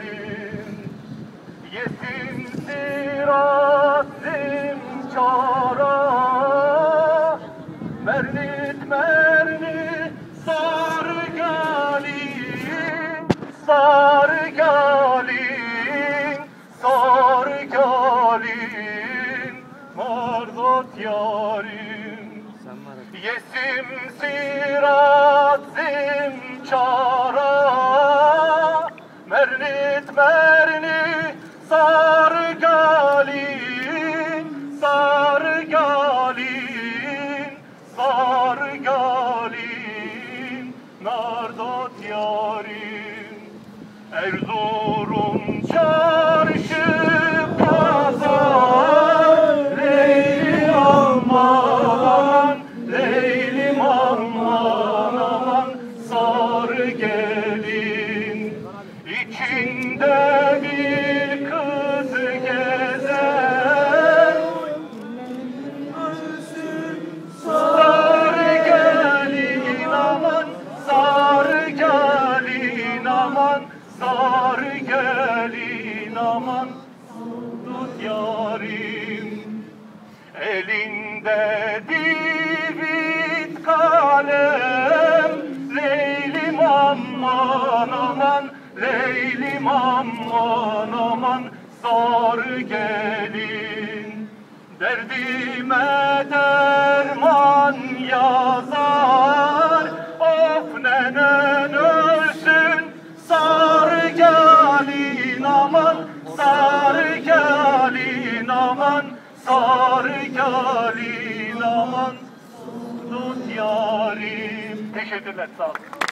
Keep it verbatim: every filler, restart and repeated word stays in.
Yesin siratim çara, mernit mernit sarı gelin, sarı gelin, sarı gelin, mardot yarim. Yesim siratim çara, mernit mernit sarı gelin, sarı gelin, sarı gelin, mardot yarim. Erzurum çarşı pazar, Leylim aman, Leylim aman aman, sarı gelin. İçinde bir kız gezer, sarı gelin aman, sarı gelin aman, sarı gelin aman, tut yarim. Elinde divit kalem, Leylim aman aman, Leylim aman aman, sarı gelin. Derdime derman yazar, of nenen ölsün, sarı gelin aman, sarı gelin aman, sarı gelin aman, tut yarim. Teşekkürler, sağ olun.